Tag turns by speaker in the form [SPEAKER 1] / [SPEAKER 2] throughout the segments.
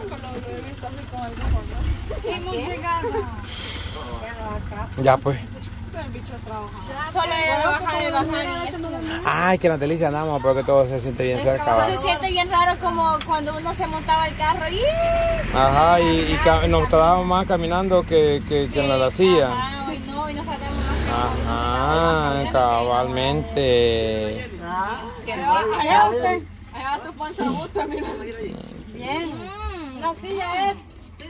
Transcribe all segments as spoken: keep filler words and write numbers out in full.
[SPEAKER 1] Ya pues.
[SPEAKER 2] Solo ella baja de bajar y esto.
[SPEAKER 1] Ay, que en la delicia andamos, pero que todo se siente bien cerca. ¿Va?
[SPEAKER 2] Se siente bien raro como cuando uno se montaba el carro y...
[SPEAKER 1] Ajá, y, y ca- nos tardábamos más caminando que, que, que en la silla.
[SPEAKER 2] Ajá, hoy no, hoy nos tardamos más.
[SPEAKER 1] Ajá, cabalmente.
[SPEAKER 3] Allá usted.
[SPEAKER 2] Allá tu panza gusta, mira.
[SPEAKER 3] Bien. La silla es.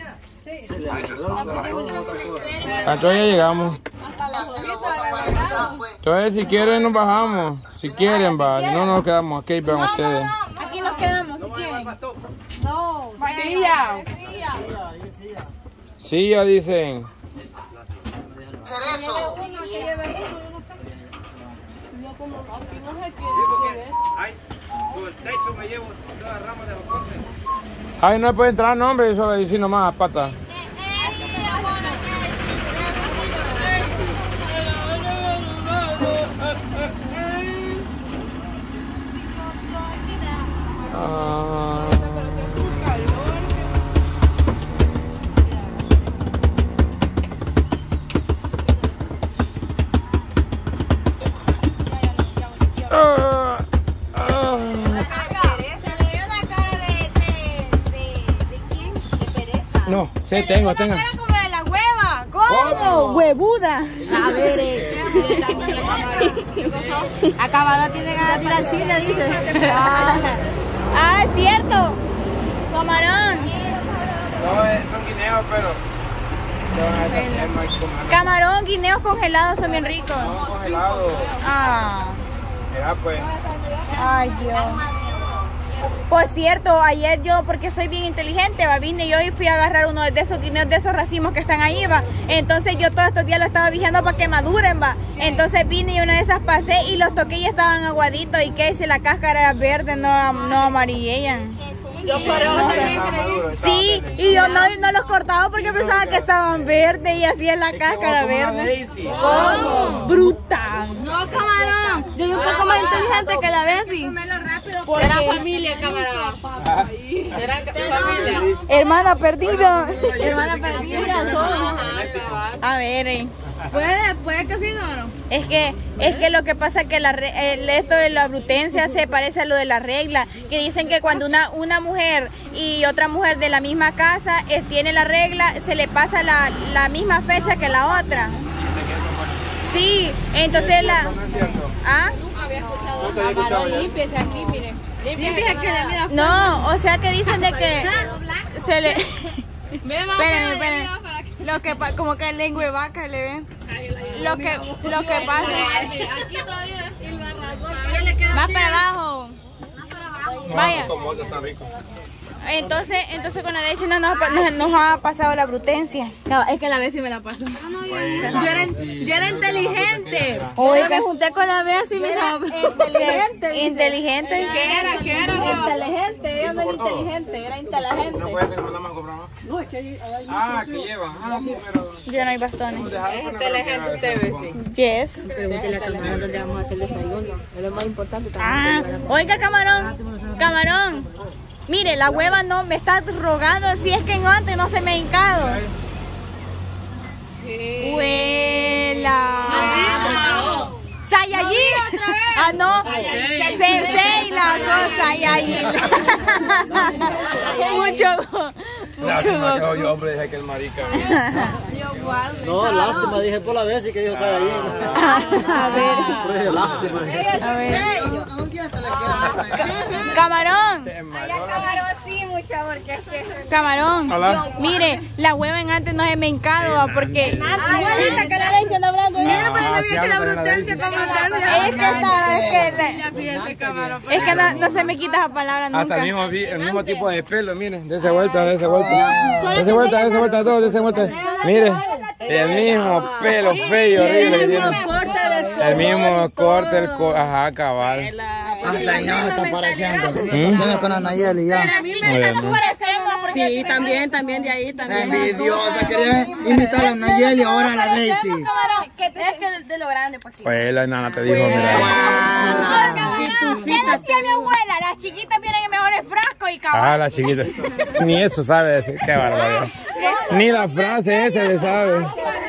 [SPEAKER 1] Entonces ya llegamos.
[SPEAKER 2] Hasta la solita.
[SPEAKER 1] Entonces si quieren nos bajamos. Si quieren, va. Si no nos quedamos aquí, vean ustedes.
[SPEAKER 2] Aquí nos quedamos, si quieren.
[SPEAKER 3] No.
[SPEAKER 2] Silla.
[SPEAKER 1] Sí, ya dicen. Ay, no puede entrar, no, hombre, eso le dice nomás, pata. Ah. Ah. Ah. No, sí, tengo, tengo.
[SPEAKER 2] Era como de la hueva. ¿Cómo? Huevuda. A ver, eh. Acabada tiene ganas de ir al cine, dice. Ah, ah, es cierto. Camarón.
[SPEAKER 1] No, son guineos, pero...
[SPEAKER 2] Camarón, guineos congelados son bien ricos.
[SPEAKER 1] Son congelados.
[SPEAKER 2] Ah.
[SPEAKER 1] Ya, pues.
[SPEAKER 2] Ay, Dios. Por cierto, ayer yo, porque soy bien inteligente, va, vine yo y fui a agarrar uno de esos guineos, de esos racimos que están ahí, va. Entonces yo todos estos días lo estaba vigiando para que maduren, va. Entonces vine y una de esas pasé y los toqué y estaban aguaditos. Y que si la cáscara era verde, no, no amarillan.
[SPEAKER 3] Yo por eso también creí.
[SPEAKER 2] Sí, y yo no, no los cortaba porque pensaba que estaban verdes y así es la cáscara verde.
[SPEAKER 3] ¿Cómo?
[SPEAKER 2] Bruta.
[SPEAKER 3] No, camarón. Yo soy un poco más inteligente que la Bessie. Era familia, camarón. Era familia.
[SPEAKER 2] Hermana perdida.
[SPEAKER 3] Hermana perdida, son.
[SPEAKER 2] A ver, eh.
[SPEAKER 3] ¿Puede, puede que sí o no?
[SPEAKER 2] Es que, es que lo que pasa es que la, re- el- esto de la brutencia se parece a lo de la regla, que dicen que cuando una, una mujer y otra mujer de la misma casa eh, tiene la regla, se le pasa la, la misma fecha que la otra. Sí, entonces la... ¿Ah?
[SPEAKER 3] Había escuchado. Camarón, límpiese aquí, mire. Límpiese que le mira.
[SPEAKER 2] No, o sea que dicen de que se le...
[SPEAKER 3] Ve, mamá,
[SPEAKER 2] Espérenme, espérenme. Lo que pa- como que lengua de vaca le ven. Lo que, lo que pasa...
[SPEAKER 3] Aquí todavía. Todavía le queda.
[SPEAKER 2] Más para abajo. Vaya.
[SPEAKER 1] Está rico.
[SPEAKER 2] Entonces, entonces con la leche no nos, nos, nos ha pasado la brutencia.
[SPEAKER 3] No, es que la Bessie me la pasó. Yo era, yo era inteligente.
[SPEAKER 2] Oiga.
[SPEAKER 3] Yo me junté con la Bessie y me la...
[SPEAKER 2] Inteligente. Inteligente.
[SPEAKER 3] ¿Qué era? ¿Qué era? Inteligente. Ella no era inteligente, era inteligente.
[SPEAKER 1] ¿No puede ser que mandamos a comprar más? No, es que hay... Ah, que llevan. Ah, sí, pero...
[SPEAKER 2] Yo no hay bastones.
[SPEAKER 3] Es inteligente usted, Bessie.
[SPEAKER 2] Yes.
[SPEAKER 3] Pregúntele a Camarón dónde vamos a hacer el desayuno. Es lo más importante
[SPEAKER 2] Ah, oiga, camarón. Camarón. Mire, la hueva no me está rogando si es que no, antes no se me ha hincado. ¡Huela! ¡Saiyajin! Ah, no. Sensei la cosa, Saiyajin. Mucho.
[SPEAKER 1] Lástima que yo, hombre, dije que el marica.
[SPEAKER 4] No, lástima, dije por la vez y que dijo sabe ahí.
[SPEAKER 2] A ver.
[SPEAKER 4] Dije lástima.
[SPEAKER 2] A ver. Camarón.
[SPEAKER 3] Camarón sí, mucho, porque es que...
[SPEAKER 2] Camarón.
[SPEAKER 1] Hola.
[SPEAKER 2] Mire, la hueva en antes no se me encado, porque... Igualita que la de diciendo hablando.
[SPEAKER 3] Mira, pero no
[SPEAKER 1] Ah,
[SPEAKER 3] vi
[SPEAKER 1] sí,
[SPEAKER 3] que la
[SPEAKER 1] habla,
[SPEAKER 3] brutencia
[SPEAKER 1] habla,
[SPEAKER 3] como
[SPEAKER 2] Es
[SPEAKER 3] tal.
[SPEAKER 2] que está, es que... la- Es que no, no se me quita esa palabra nunca.
[SPEAKER 1] Hasta el mismo, el mismo tipo de pelo, miren, de esa vuelta, de esa vuelta. De esa vuelta, de esa vuelta, todo, de esa vuelta. Mire, el mismo pelo feo, horrible que tiene. El mismo corte, el corte, ajá, cabal.
[SPEAKER 4] Hasta ya está pareciendo. Venga con Anayeli ya.
[SPEAKER 2] Sí, también, también de ahí, también.
[SPEAKER 4] Envidiosa, quería invitar a Nayeli ahora a la Daisy.
[SPEAKER 3] Es que de lo grande, pues sí.
[SPEAKER 1] Pues la nana te dijo, mira.
[SPEAKER 2] Ah, ¿Qué decía mi abuela? Las chiquitas vienen en mejores frascos y caballos.
[SPEAKER 1] Ah, las chiquitas. Ni eso sabe decir. Qué barbaridad. Ni la frase esa le sabe.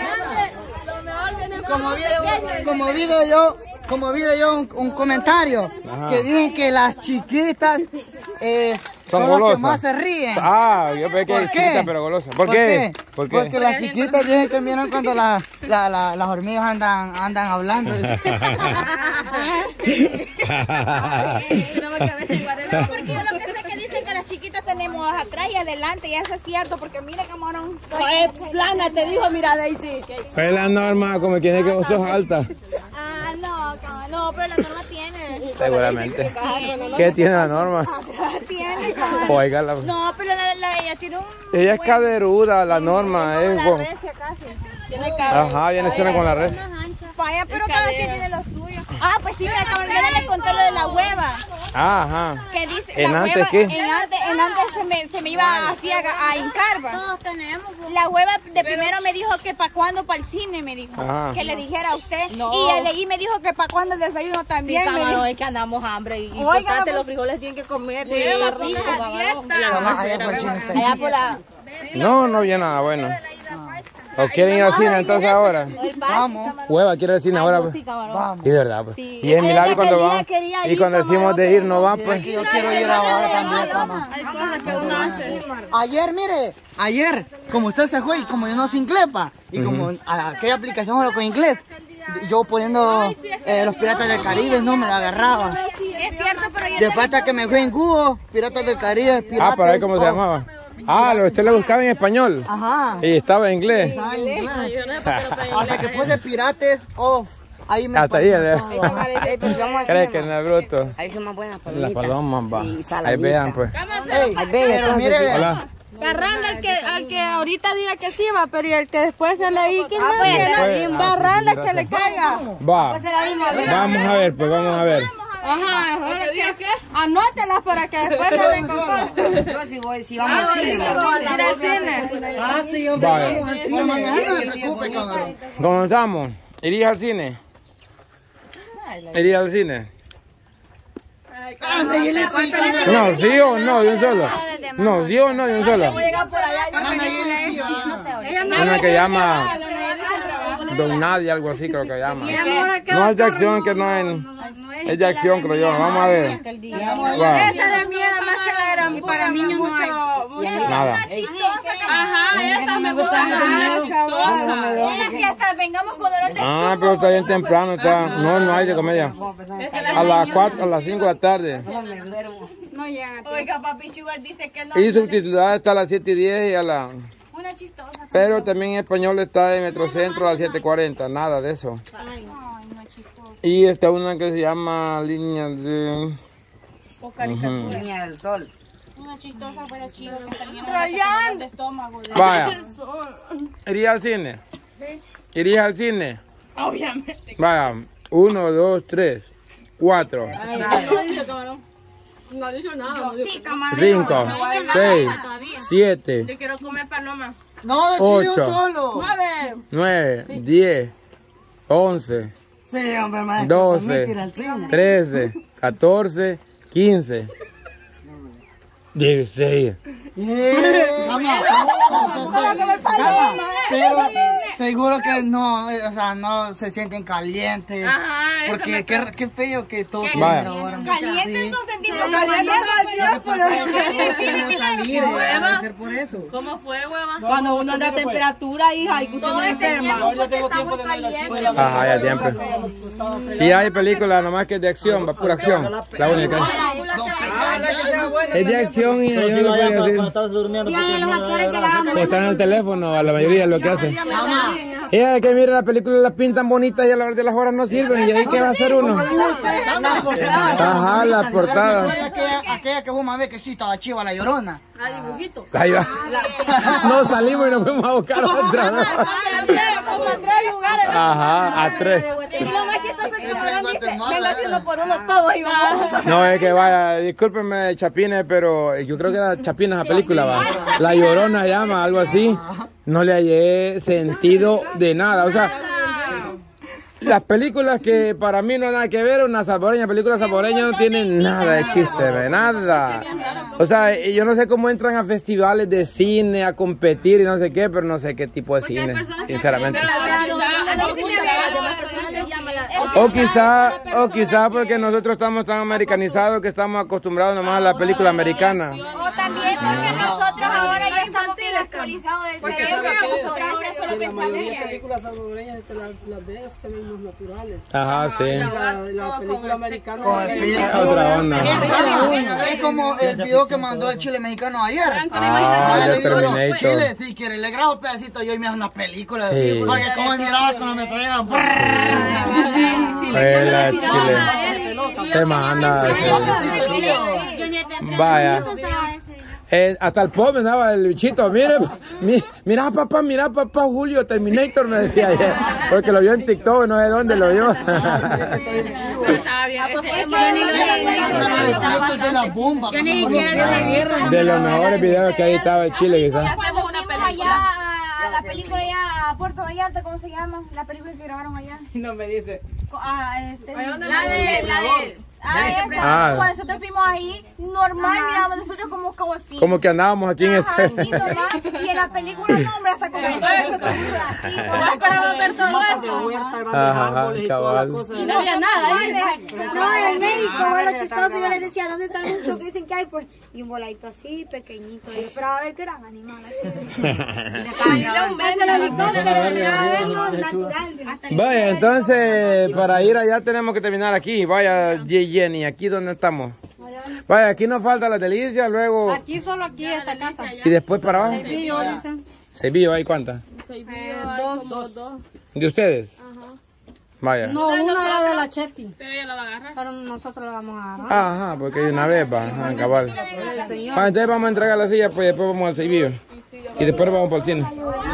[SPEAKER 5] Como vi, como vi de yo, como vi de yo un, un comentario. Ajá. Que dicen que las chiquitas eh,
[SPEAKER 1] son
[SPEAKER 5] son
[SPEAKER 1] golosas.
[SPEAKER 5] las que más se ríen.
[SPEAKER 1] Ah, yo pensé que es chiquita pero golosa. ¿Por,
[SPEAKER 5] ¿Por
[SPEAKER 1] qué?
[SPEAKER 5] qué?
[SPEAKER 1] ¿Por qué?
[SPEAKER 5] Porque las chiquitas dicen que miran cuando la, la, la, las hormigas andan, andan hablando.
[SPEAKER 2] No, porque yo lo que sé que dicen que las chiquitas tenemos atrás y adelante, y eso es cierto, porque mira camarón.
[SPEAKER 3] Es plana, te dijo, mira Daisy.
[SPEAKER 1] ¿Cuál es la norma? Como quien es que vos sos alta.
[SPEAKER 2] Ah, no, camarón, no, pero la norma tiene.
[SPEAKER 1] Seguramente. ¿Qué tiene la norma?
[SPEAKER 2] Atrás tiene, camarón.
[SPEAKER 1] Oiga, la...
[SPEAKER 2] No, pero la, la, ella tiene un...
[SPEAKER 1] Ella es caderuda, la norma. Es
[SPEAKER 2] la
[SPEAKER 1] como...
[SPEAKER 2] recia casi.
[SPEAKER 3] Tiene cabeza.
[SPEAKER 1] Ajá, viene siendo con la red.
[SPEAKER 2] Vaya, pero cada quien tiene lo suyo. Ah, pues sí, mira, cabrón, yo le conté lo de la hueva.
[SPEAKER 1] Ajá.
[SPEAKER 2] Que dice,
[SPEAKER 1] ¿En
[SPEAKER 2] la
[SPEAKER 1] antes
[SPEAKER 2] hueva,
[SPEAKER 1] qué?
[SPEAKER 2] En antes, en antes se, me, se me iba así a, a hincar, ¿va?
[SPEAKER 3] Todos tenemos.
[SPEAKER 2] La hueva de primero me dijo que para cuándo para el cine, me dijo.
[SPEAKER 1] Ajá.
[SPEAKER 2] Que le dijera a usted.
[SPEAKER 3] No.
[SPEAKER 2] Y el de ahí me dijo que para cuándo el desayuno
[SPEAKER 3] Sí,
[SPEAKER 2] también. me
[SPEAKER 3] camarón,
[SPEAKER 2] dijo.
[SPEAKER 3] es que andamos hambre. Y
[SPEAKER 2] Oiga,
[SPEAKER 3] importante,
[SPEAKER 2] vamos.
[SPEAKER 3] los frijoles tienen que comer.
[SPEAKER 2] Sí,
[SPEAKER 3] sí, allá por la...
[SPEAKER 1] No, no viene nada bueno. ¿O quieren ir al cine entonces ahora?
[SPEAKER 5] Vamos.
[SPEAKER 1] Hueva, quiero ir al cine ahora. Pues.
[SPEAKER 3] Sí, camarón.
[SPEAKER 5] Vamos.
[SPEAKER 1] Y de verdad, pues.
[SPEAKER 3] Sí.
[SPEAKER 1] Y en Milagro
[SPEAKER 3] Ella
[SPEAKER 1] cuando
[SPEAKER 3] quería,
[SPEAKER 1] va.
[SPEAKER 3] quería
[SPEAKER 1] Y
[SPEAKER 3] ir,
[SPEAKER 1] cuando decimos
[SPEAKER 3] camarón,
[SPEAKER 1] de ir, no va,
[SPEAKER 5] Es
[SPEAKER 1] pues.
[SPEAKER 5] que yo quiero ir ahora también, cama.
[SPEAKER 3] Hay cosas que uno hace.
[SPEAKER 5] Ayer, mire, ayer, como usted se fue y como yo no sé inglés, pa, y como a- aquella aplicación hablo con inglés, yo poniendo eh, los Piratas del Caribe, no me la agarraba.
[SPEAKER 2] Es cierto, pero yo
[SPEAKER 5] De falta que me fue en Cuba, Piratas del Caribe, Piratas.
[SPEAKER 1] Ah, para ver cómo se
[SPEAKER 5] oh,
[SPEAKER 1] llamaba. Ah, lo usted le buscaba en español.
[SPEAKER 5] Ajá.
[SPEAKER 1] Y estaba en inglés.
[SPEAKER 5] Ah, inglés. Hasta que puse Pirates of. Ahí me
[SPEAKER 1] Hasta ahí,
[SPEAKER 5] pasó
[SPEAKER 1] ¿eh?
[SPEAKER 5] todo.
[SPEAKER 1] ¿Crees que no es bruto?
[SPEAKER 6] Ahí son más buenas
[SPEAKER 1] Las
[SPEAKER 6] palomitas.
[SPEAKER 1] palomas, va.
[SPEAKER 6] Sí,
[SPEAKER 1] Ahí
[SPEAKER 6] saladitas.
[SPEAKER 1] vean, pues.
[SPEAKER 5] Ey,
[SPEAKER 6] Ay, bella,
[SPEAKER 5] pero
[SPEAKER 6] entonces,
[SPEAKER 5] mire,
[SPEAKER 6] sí.
[SPEAKER 5] vea.
[SPEAKER 1] Hola.
[SPEAKER 3] Barranda al que, al que ahorita diga que sí va, pero y el que después se le que no,
[SPEAKER 1] pues,
[SPEAKER 3] que
[SPEAKER 1] pues,
[SPEAKER 3] no,
[SPEAKER 1] ah,
[SPEAKER 3] barranda
[SPEAKER 1] sí,
[SPEAKER 3] que le caiga.
[SPEAKER 1] Va. Vamos a ver, pues vamos a ver.
[SPEAKER 3] Ajá, ahora que anótelas para que después se den con todo.
[SPEAKER 6] Yo si voy, si vamos al cine.
[SPEAKER 3] Ir al cine.
[SPEAKER 5] Ah, sí, hombre,
[SPEAKER 1] Vaya.
[SPEAKER 5] vamos al cine mañana, no se preocupe, cabrón.
[SPEAKER 1] ¿Dónde estamos? ¿Irías al cine? ¿Irías al cine?
[SPEAKER 5] Anda, y él sí, cabrón.
[SPEAKER 1] No, sí o no, de un solo. No, sí o no, de un solo.
[SPEAKER 5] Anda, y él sí, va.
[SPEAKER 1] Una que llama Don Nadie, algo así creo que llama. No es de acción, que no es... Es de acción, creo yo. Vamos a ver. Va.
[SPEAKER 3] Esa de miedo más que la gran para niños no hay.
[SPEAKER 1] Nada.
[SPEAKER 2] Ajá, esa me gusta. Mira que hasta vengamos con dolor de
[SPEAKER 1] Ah, pero está bien temprano. Está... No, no hay de comedia. A las cuatro, a las cinco de la tarde.
[SPEAKER 3] No llegan.
[SPEAKER 2] Oiga, papi Sugar dice que no.
[SPEAKER 1] Y subtitulada está a las siete y diez y a la...
[SPEAKER 2] Una chistosa.
[SPEAKER 1] Pero también en español está en Metrocentro a las siete cuarenta. Nada de eso.
[SPEAKER 2] Ay, no es chistosa.
[SPEAKER 1] Y está una que se llama Línea de...
[SPEAKER 6] Niña del sol.
[SPEAKER 2] Una chistosa fuera chido que tenía de estómago. de-
[SPEAKER 1] Vaya. ¿Iría al cine? ¿Iría al cine?
[SPEAKER 3] Obviamente.
[SPEAKER 1] Vaya. Uno, dos, tres, cuatro,
[SPEAKER 3] No dice camarón. No dice nada.
[SPEAKER 2] Sí, camarón.
[SPEAKER 1] cinco, seis, siete,
[SPEAKER 3] Yo quiero comer paloma.
[SPEAKER 5] No, de
[SPEAKER 1] Ocho.
[SPEAKER 5] chido solo.
[SPEAKER 3] Nueve.
[SPEAKER 1] nueve, diez, once,
[SPEAKER 5] Sí, hombre, maestro.
[SPEAKER 1] doce,
[SPEAKER 5] permite ir al cine.
[SPEAKER 1] trece, catorce, quince, dieciséis.
[SPEAKER 5] Yeah. Vamos, vamos, pero seguro que no, eh, o sea, no se sienten calientes.
[SPEAKER 3] Ajá, eso
[SPEAKER 5] Porque
[SPEAKER 3] me
[SPEAKER 5] qué, qué feo que todo
[SPEAKER 1] Vaya.
[SPEAKER 2] Caliente no sentimos
[SPEAKER 3] Caliente todo el tiempo.
[SPEAKER 5] no salir, eh, debe ser por eso.
[SPEAKER 3] ¿Cómo fue, hueva? Cuando uno anda a temperatura, hija, y que usted no enferma.
[SPEAKER 5] Yo tengo tiempo de no ir al cine.
[SPEAKER 1] Ajá, ya tiempo. Y hay películas nomás que es de acción, va pura acción. La única. Es de acción y yo no podía decir.
[SPEAKER 4] Para estar durmiendo.
[SPEAKER 1] O están en el teléfono, a la mayoría es lo que hacen. Ella que mira la película las pintan bonitas y a la hora de las horas no sirven. ¿Y ahí qué va a hacer uno? Ajá, las portadas.
[SPEAKER 5] Aquella, aquella que vos me ves que sí estaba chiva, la Llorona.
[SPEAKER 1] Ahí va. No salimos y nos fuimos a buscar otra.
[SPEAKER 3] Como a tres lugares.
[SPEAKER 1] Ajá, a tres.
[SPEAKER 3] Y lo más chistoso es que camarón dice, venga haciendo por uno todos y vamos.
[SPEAKER 1] No, es que vaya, discúlpenme Chapines, pero yo creo que era Chapines la película, va. La Llorona llama, algo así. No le hallé sentido de nada, o sea, las películas que para mí no hay nada que ver, una saboreña, película saboreña no tienen nada de chiste, ¿ve? Nada. O sea, yo no sé cómo entran a festivales de cine, a competir y no sé qué, pero no sé qué tipo de cine, sinceramente. O quizá, o quizá porque nosotros estamos tan americanizados que estamos acostumbrados nomás a la película americana.
[SPEAKER 2] O también porque nosotros ahora ya estamos bien actualizados del cerebro, nosotros ahora solo pensamos
[SPEAKER 7] La mayoría de películas salvadoreñas te las la ves, se ven más naturales.
[SPEAKER 1] Ajá, sí.
[SPEAKER 7] La, la película americana
[SPEAKER 1] es otra onda.
[SPEAKER 5] Es como el video que mandó el chile mexicano ayer.
[SPEAKER 1] Ah,
[SPEAKER 5] le
[SPEAKER 1] de
[SPEAKER 5] digo yo,
[SPEAKER 1] Terminator.
[SPEAKER 5] Chile, si quiere, le grabo un pedacito yo y me hace una película.
[SPEAKER 1] Sí.
[SPEAKER 5] Porque como miraba cuando me traían.
[SPEAKER 1] Hola, Chile. Se manda. Vaya. Eh, hasta el pobre me daba el bichito. Mire, mi, mira papá, mira papá, Julio Terminator me decía ayer. Porque lo vio en TikTok, no sé dónde lo vio. De los mejores videos que ha editado el Chile, quizás.
[SPEAKER 2] Cuando fuimos allá a la película allá a Puerto Vallarta, ¿cómo se llama? La película que grabaron allá.
[SPEAKER 7] No me dice.
[SPEAKER 2] Ah, este,
[SPEAKER 3] La de, la de.
[SPEAKER 2] Ah, esa.
[SPEAKER 1] Ah.
[SPEAKER 2] Cuando nosotros fuimos ahí, normal, mirábamos nosotros como como así.
[SPEAKER 1] Como que andábamos aquí en
[SPEAKER 2] Ajá,
[SPEAKER 1] este.
[SPEAKER 2] así nomás. Y en la película, no, hombre, hasta como así.
[SPEAKER 3] Para ver todo eso.
[SPEAKER 1] Ajá, cabal.
[SPEAKER 3] Y no había nada ahí.
[SPEAKER 8] No, en el México, bueno, chistoso, yo les decía, ¿dónde está el monstruo que dicen que hay? Pues, y un voladito así, pequeñito, yo esperaba ver que eran animales así.
[SPEAKER 1] Vaya, entonces, para ir allá tenemos que terminar aquí. Vaya, Jenny, ¿aquí dónde estamos? Vaya, aquí nos falta la delicia, luego...
[SPEAKER 3] Aquí, solo aquí, esta casa.
[SPEAKER 1] ¿Y después para abajo?
[SPEAKER 3] Sevillo, dicen.
[SPEAKER 1] ¿Sevillo hay cuántas?
[SPEAKER 3] Eh, dos, dos.
[SPEAKER 1] ¿De ustedes? Vaya.
[SPEAKER 3] No, una era de la Chetty. Pero ella la va a agarrar. Pero nosotros la vamos a agarrar.
[SPEAKER 1] Ajá, porque hay una vez, va, ajá, cabal. Ah, entonces vamos a entregar la silla, pues después vamos al Sevillo. Y después vamos para el cine.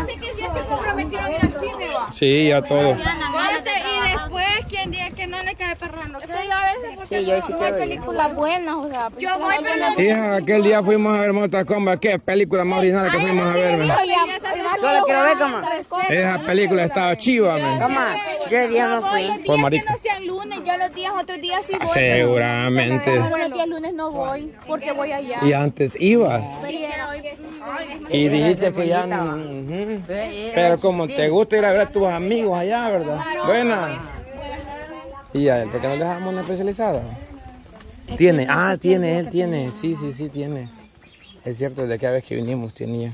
[SPEAKER 1] Sí, ya todo.
[SPEAKER 2] Y después, ¿quién diga que no le cae perrando?
[SPEAKER 8] Sí, yo sí
[SPEAKER 3] Hay películas buenas, o sea.
[SPEAKER 2] Yo voy, pero
[SPEAKER 1] Hija, aquel día fuimos a ver Mortal Kombat. ¿Qué película más original que fuimos a ver? man?
[SPEAKER 6] Yo la quiero ver, cama.
[SPEAKER 1] Esa película estaba chiva, man.
[SPEAKER 6] Cama, yo el día no fui.
[SPEAKER 2] los
[SPEAKER 1] Por
[SPEAKER 2] días que
[SPEAKER 1] marica.
[SPEAKER 2] no sean lunes, ya los días, otros días sí voy.
[SPEAKER 1] Seguramente.
[SPEAKER 2] Pero los días lunes no voy, porque voy allá.
[SPEAKER 1] Y antes ibas.
[SPEAKER 2] Pero hoy-
[SPEAKER 1] Y dijiste que ya no. Ujú. Pero como te gusta ir a ver a tus amigos allá, ¿verdad? Buena. ¿Y a él? ¿Por qué no le dejamos una especializada? Tiene, ah, tiene, él tiene. Sí, sí, sí, tiene. Es cierto, desde aquella vez que vinimos tenía.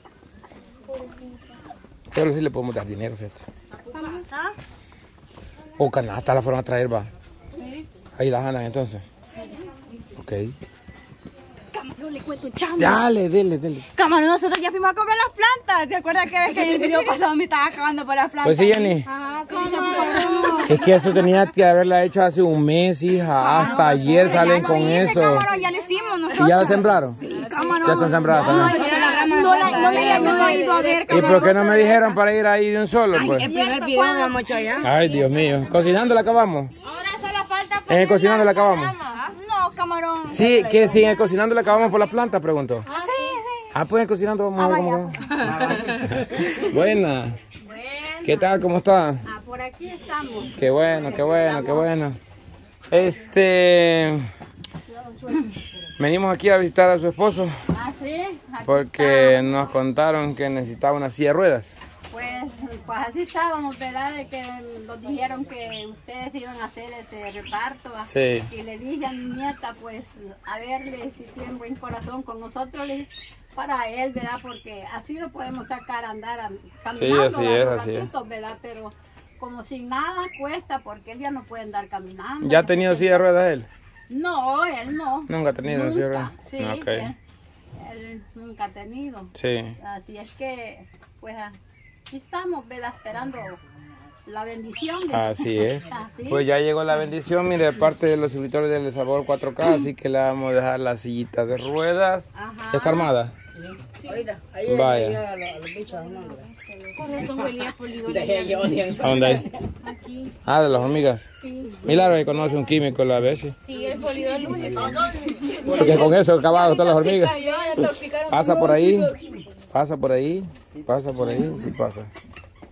[SPEAKER 1] Pero sí le podemos dar dinero, fíjate. O canasta la fueron a traer, va. Ahí las andan entonces. Ok.
[SPEAKER 2] Camarón, le cuento un chamo.
[SPEAKER 1] Dale, dele, dele.
[SPEAKER 2] Camarón, nosotros ya fuimos a comprar las plantas. ¿Se acuerda que ves que en el video pasado me estaba acabando por las plantas?
[SPEAKER 1] Pues sí, Jenny.
[SPEAKER 3] Ajá, sí,
[SPEAKER 1] Es que eso tenía que haberla hecho hace un mes, hija. Hasta ayer salen con eso.
[SPEAKER 2] Camarón, ya lo hicimos nosotros.
[SPEAKER 1] ¿Y ya la sembraron?
[SPEAKER 2] Sí, camarón.
[SPEAKER 1] Ya están sembradas también.
[SPEAKER 2] No, la, no, la, no la he ido a ver,
[SPEAKER 1] ¿Y por qué no me dijeron para ir ahí de un solo, pues?
[SPEAKER 6] El primer video me lo hemos hecho allá.
[SPEAKER 1] Ay, Dios mío. ¿Cocinando la acabamos?
[SPEAKER 3] Ahora solo falta
[SPEAKER 1] ¿En el cocinando la acabamos?
[SPEAKER 2] No, camarón.
[SPEAKER 1] Sí, que si en el cocinando la acabamos por la planta, preguntó.
[SPEAKER 2] Ah, sí, sí.
[SPEAKER 1] Ah, pues en el cocinando vamos a ver cómo va. Buena. ¿Qué tal? ¿Cómo está?
[SPEAKER 2] Ah, por aquí estamos.
[SPEAKER 1] Qué bueno, qué bueno, qué bueno. Este... Venimos aquí a visitar a su esposo
[SPEAKER 2] Ah, sí.
[SPEAKER 1] porque nos contaron que necesitaba una silla de ruedas.
[SPEAKER 2] Pues, pues así estábamos, ¿verdad? De que nos dijeron que ustedes iban a hacer este reparto. ¿va?
[SPEAKER 1] Sí.
[SPEAKER 2] Y le dije a mi nieta, pues, a verle si tiene buen corazón con nosotros, le dije, para él, ¿verdad? Porque así lo podemos sacar a andar a- caminando.
[SPEAKER 1] así
[SPEAKER 2] ¿va?
[SPEAKER 1] es,
[SPEAKER 2] Por
[SPEAKER 1] así es.
[SPEAKER 2] ratitos, ¿verdad? Pero como sin nada cuesta, porque él ya no puede andar caminando.
[SPEAKER 1] ¿Ya ha tenido silla de ruedas él?
[SPEAKER 2] No, él no.
[SPEAKER 1] Nunca ha tenido silla de ruedas.
[SPEAKER 2] Nunca, sí,
[SPEAKER 1] Ok.
[SPEAKER 2] él, él nunca ha tenido.
[SPEAKER 1] Sí.
[SPEAKER 2] Así es que, pues, aquí estamos, ¿verdad? Esperando la bendición. de-
[SPEAKER 1] Así es.
[SPEAKER 2] Así.
[SPEAKER 1] Pues ya llegó la bendición, mire, de parte de los suscriptores del El Salvador cuatro K, así que le vamos a dejar la sillita de ruedas.
[SPEAKER 2] Ajá.
[SPEAKER 1] ¿Ya está armada?
[SPEAKER 6] Ahorita, ahí
[SPEAKER 1] Vaya.
[SPEAKER 6] llega a los, a los bichos, ¿no?
[SPEAKER 2] Con eso huelía folido.
[SPEAKER 6] Dejé yo, Dios.
[SPEAKER 1] ¿A dónde hay?
[SPEAKER 2] Aquí.
[SPEAKER 1] Ah, de las hormigas.
[SPEAKER 2] Sí.
[SPEAKER 1] Milagro que conoce un químico la vez.
[SPEAKER 2] Sí, el folido es el único.
[SPEAKER 1] Porque con eso acabaron todas las hormigas. Pasa por ahí, pasa por ahí, pasa por ahí, sí pasa.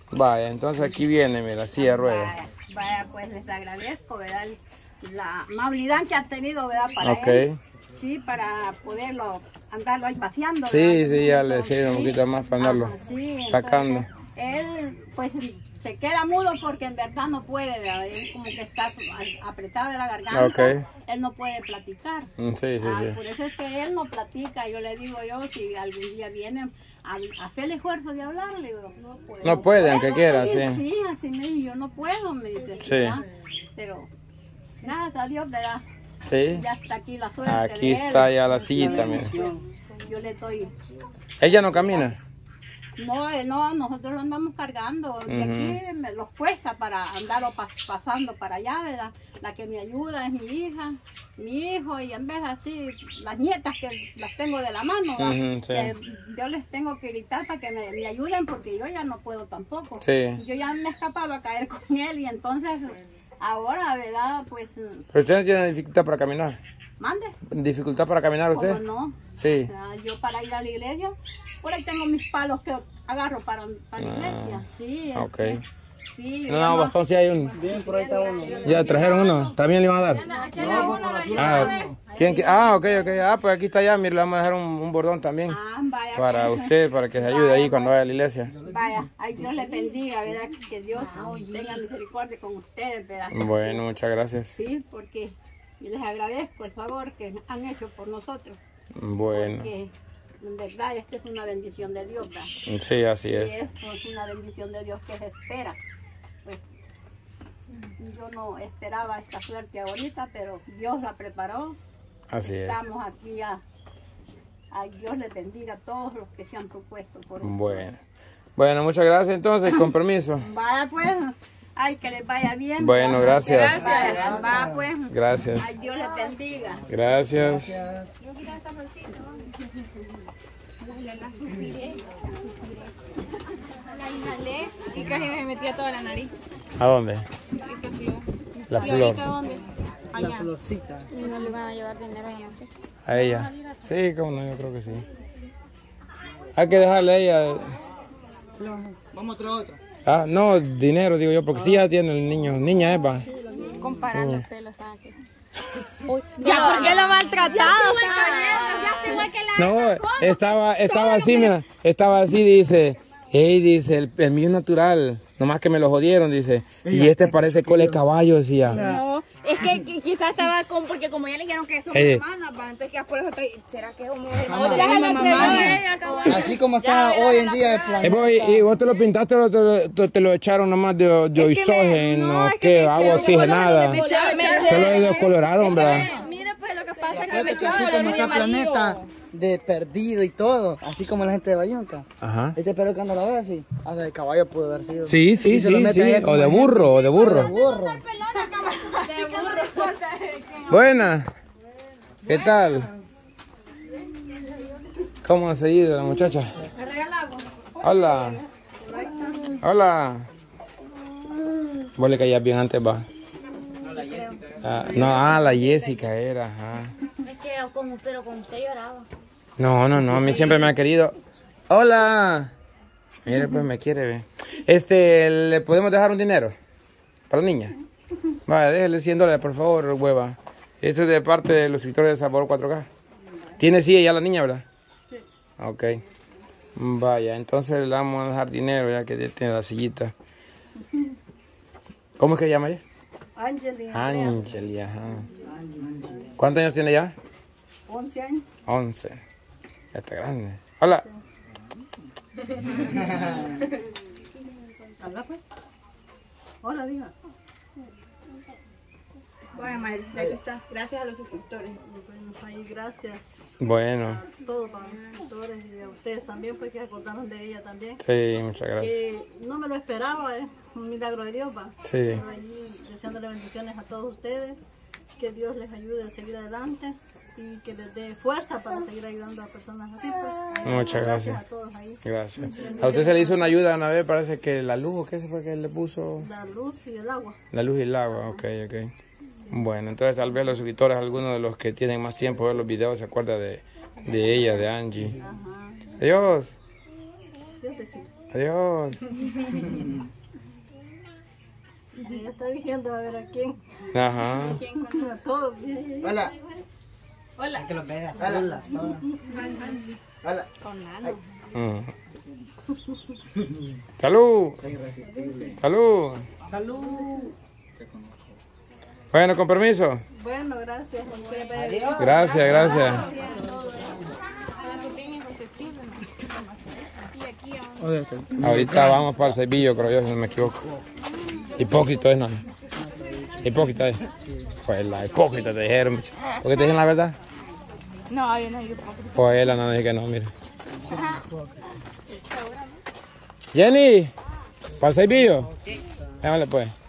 [SPEAKER 1] Vaya, entonces aquí viene, mira, la silla de ruedas.
[SPEAKER 9] Vaya, vaya, pues les agradezco, ¿verdad? La amabilidad que han tenido, ¿verdad? Para
[SPEAKER 1] Ok.
[SPEAKER 9] él. Sí, para poderlo andarlo ahí paseando.
[SPEAKER 1] Sí,
[SPEAKER 9] ¿verdad?
[SPEAKER 1] sí, ya le sirve un poquito más para andarlo
[SPEAKER 9] Ajá, sí,
[SPEAKER 1] sacando.
[SPEAKER 9] entonces, él, pues, se queda mudo porque en verdad no puede, ¿verdad? Él como que está apretado de la garganta.
[SPEAKER 1] Ok.
[SPEAKER 9] Él no puede platicar.
[SPEAKER 1] Mm, Sí, sí,
[SPEAKER 9] Ah,
[SPEAKER 1] sí.
[SPEAKER 9] por eso es que él no platica. Yo le digo yo, si algún día viene a, a hacer el esfuerzo de hablar, le digo, no puedo.
[SPEAKER 1] No puede, aunque quiera,
[SPEAKER 9] Sí,
[SPEAKER 1] sí.
[SPEAKER 9] sí, así me dice, yo no puedo, me dice.
[SPEAKER 1] Sí.
[SPEAKER 9] ¿verdad? Pero, gracias a Dios, ¿verdad?
[SPEAKER 1] Sí.
[SPEAKER 9] Ya está aquí la suerte.
[SPEAKER 1] Aquí
[SPEAKER 9] de él.
[SPEAKER 1] está ya la sillita, mira.
[SPEAKER 9] Yo le estoy.
[SPEAKER 1] Ella no camina.
[SPEAKER 9] No, él no, nosotros lo andamos cargando. De aquí me los cuesta para andarlo pas- pasando para allá, ¿verdad? La que me ayuda es mi hija, mi hijo, y en vez así, las nietas que las tengo de la mano, ¿verdad?
[SPEAKER 1] Ujú, sí.
[SPEAKER 9] Que yo les tengo que gritar para que me, me ayuden porque yo ya no puedo tampoco.
[SPEAKER 1] Sí.
[SPEAKER 9] Yo ya me he escapado a caer con él y entonces ahora, ¿verdad? Pues,
[SPEAKER 1] Pero usted no tiene dificultad para caminar.
[SPEAKER 9] mande.
[SPEAKER 1] ¿Dificultad para caminar
[SPEAKER 9] ¿Cómo
[SPEAKER 1] usted?
[SPEAKER 9] no?
[SPEAKER 1] Sí.
[SPEAKER 9] O sea, yo para ir a la iglesia, por ahí tengo mis palos que agarro para, para la iglesia. Sí,
[SPEAKER 1] Ah, ok.
[SPEAKER 9] este, sí.
[SPEAKER 1] No, no, bastón sí hay uno.
[SPEAKER 4] Bien, por ahí está uno.
[SPEAKER 1] Ya trajeron uno. ¿También le iban a dar? Ah, ¿quién, qui- ah, ok, ok. Ah, pues aquí está ya. Mire, le vamos a dejar un, un bordón también.
[SPEAKER 9] Ah, vaya,
[SPEAKER 1] Para
[SPEAKER 9] pues.
[SPEAKER 1] usted, para que se ayude ahí cuando vaya a la iglesia.
[SPEAKER 9] Vaya, ay, Dios les bendiga, ¿verdad? Que Dios tenga misericordia con ustedes, ¿verdad?
[SPEAKER 1] Bueno, muchas gracias.
[SPEAKER 9] Sí, porque les agradezco el favor que han hecho por nosotros.
[SPEAKER 1] Bueno,
[SPEAKER 9] Que en verdad esta es una bendición de Dios, ¿verdad?
[SPEAKER 1] sí, así
[SPEAKER 9] Y
[SPEAKER 1] es.
[SPEAKER 9] esto es una bendición de Dios que se espera. Pues, yo no esperaba esta suerte ahorita, pero Dios la preparó.
[SPEAKER 1] Así es.
[SPEAKER 9] Estamos aquí a, a Dios les bendiga a todos los que se han propuesto por
[SPEAKER 1] Bueno. Bueno, muchas gracias entonces. Con permiso.
[SPEAKER 9] Vaya pues, ay, que les vaya bien.
[SPEAKER 1] Bueno, gracias.
[SPEAKER 9] Vaya, vaya pues,
[SPEAKER 1] Gracias.
[SPEAKER 9] ay, Dios les bendiga.
[SPEAKER 1] Gracias.
[SPEAKER 2] La inhalé y casi me metía toda la nariz.
[SPEAKER 1] ¿A dónde? La
[SPEAKER 2] ¿Y
[SPEAKER 1] flor.
[SPEAKER 2] ahorita dónde? Allá.
[SPEAKER 7] Florcita.
[SPEAKER 2] Y no le van a llevar dinero allá.
[SPEAKER 1] A ella. Sí, cómo no, yo creo que sí. Hay que dejarle a ella.
[SPEAKER 5] Vamos a traer otra.
[SPEAKER 1] Ah, no, dinero, digo yo, porque sí ya tiene el niño. Niña, Eva.
[SPEAKER 2] Comparando el pelo, ¿sabes qué? Ya, ¿por qué lo maltratado?
[SPEAKER 1] No, estaba, estaba así, mira. Estaba así, dice. Hey, dice, el, el mío es natural. Nomás que me lo jodieron, dice. Y este parece cola de caballo, decía.
[SPEAKER 2] No, es que, que quizás estaba con, porque como ya le dijeron que somos
[SPEAKER 1] Eh.
[SPEAKER 2] hermanas, va, entonces quizás por eso estoy, ¿será que somos
[SPEAKER 5] Ah,
[SPEAKER 2] hermanas?
[SPEAKER 5] Así como está hoy en día el
[SPEAKER 1] Eh,
[SPEAKER 5] planeta.
[SPEAKER 1] vos, y, y vos te lo pintaste o te lo, te, te lo echaron nomás de, de
[SPEAKER 2] Es que me-
[SPEAKER 1] oxígeno,
[SPEAKER 2] no, es que
[SPEAKER 1] ¿qué?
[SPEAKER 2] me
[SPEAKER 1] Agua
[SPEAKER 2] echaron-
[SPEAKER 1] oxigenada.
[SPEAKER 2] me echaron- me echaron-
[SPEAKER 1] Solo de descoloraron, ¿verdad?
[SPEAKER 3] Mire, pues lo que pasa es que
[SPEAKER 5] Fíjate
[SPEAKER 3] me
[SPEAKER 5] que
[SPEAKER 3] echó
[SPEAKER 5] así
[SPEAKER 3] el
[SPEAKER 5] como
[SPEAKER 3] muy
[SPEAKER 5] está el
[SPEAKER 3] amarillo.
[SPEAKER 5] planeta de perdido y todo, así como la gente de Bayonca.
[SPEAKER 1] Ajá.
[SPEAKER 5] Este pelo cuando lo ve así, hasta de caballo pudo haber sido.
[SPEAKER 1] Sí, sí,
[SPEAKER 5] Y se lo
[SPEAKER 1] sí,
[SPEAKER 5] mete
[SPEAKER 1] sí.
[SPEAKER 5] ahí
[SPEAKER 1] O
[SPEAKER 5] como
[SPEAKER 1] de
[SPEAKER 5] gente.
[SPEAKER 1] burro, o de
[SPEAKER 5] De
[SPEAKER 1] burro.
[SPEAKER 5] burro.
[SPEAKER 1] Buenas. ¿Qué tal? ¿Cómo ha seguido la muchacha? Hola. Hola. Vos le caías bien antes, va. Ah, no, ah, la Jessica era, ajá.
[SPEAKER 3] Es que como, pero con usted lloraba.
[SPEAKER 1] No, no, no, a mí siempre me ha querido. Hola. Mire, pues me quiere, ve. Este, ¿le podemos dejar un dinero? Para la niña. Vaya, déjele cien dólares, por favor, hueva. Esto es de parte de los suscriptores de Sabor cuatro K. ¿Tiene sí ya la niña, verdad? Sí. Ok. Vaya, entonces le vamos a dejar dinero ya que tiene la sillita. ¿Cómo es que se llama ella?
[SPEAKER 9] Angeli,
[SPEAKER 1] Angeli, ajá. ¿Cuántos años tiene ya?
[SPEAKER 9] once años.
[SPEAKER 1] once. Ya está grande. Hola.
[SPEAKER 9] Habla pues. Hola, diga.
[SPEAKER 2] Bueno, madre, aquí está. Gracias a los suscriptores.
[SPEAKER 7] Bueno, ahí gracias
[SPEAKER 1] Bueno,
[SPEAKER 7] a todos para los suscriptores y a ustedes también, pues que se acordaron de ella también.
[SPEAKER 1] sí, muchas gracias.
[SPEAKER 7] Que no me lo esperaba, es un milagro de Dios, va.
[SPEAKER 1] Sí.
[SPEAKER 7] Pero allí deseándole bendiciones a todos ustedes, que Dios les ayude a seguir adelante y que les dé fuerza para seguir ayudando a personas así, pues.
[SPEAKER 1] Muchas gracias.
[SPEAKER 7] A todos ahí.
[SPEAKER 1] Gracias. A usted se le hizo una ayuda una vez, parece que la luz, ¿qué se fue que le puso?
[SPEAKER 7] La luz y el agua.
[SPEAKER 1] La luz y el agua, ok, ok. Bueno, entonces tal vez los suscriptores, algunos de los que tienen más tiempo de ver los videos, se acuerdan de, de ella, de Angie.
[SPEAKER 7] Ajá.
[SPEAKER 1] Adiós.
[SPEAKER 7] Fíjate, sí.
[SPEAKER 1] Adiós.
[SPEAKER 7] Ya está viendo a ver a quién.
[SPEAKER 1] Ajá.
[SPEAKER 7] ¿A quién conoce a todos?
[SPEAKER 5] Hola.
[SPEAKER 6] Hola. Que lo vea.
[SPEAKER 5] Hola.
[SPEAKER 6] Hola.
[SPEAKER 5] Hola.
[SPEAKER 9] Con nano.
[SPEAKER 1] Mm. Salud. Salud.
[SPEAKER 7] Salud.
[SPEAKER 1] Bueno, con permiso.
[SPEAKER 7] Bueno, gracias.
[SPEAKER 1] Gracias, gracias. Ahorita vamos para el Ceibillo, creo yo, si no me equivoco. Hipócrita es, no. Hipócrita es. Pues la hipócrita te dijeron, mucho. ¿Por qué te dicen la verdad?
[SPEAKER 2] No, yo no soy hipócrita.
[SPEAKER 1] Pues él no dice que no, mira. Jenny, ¿para el Ceibillo? Llámale pues.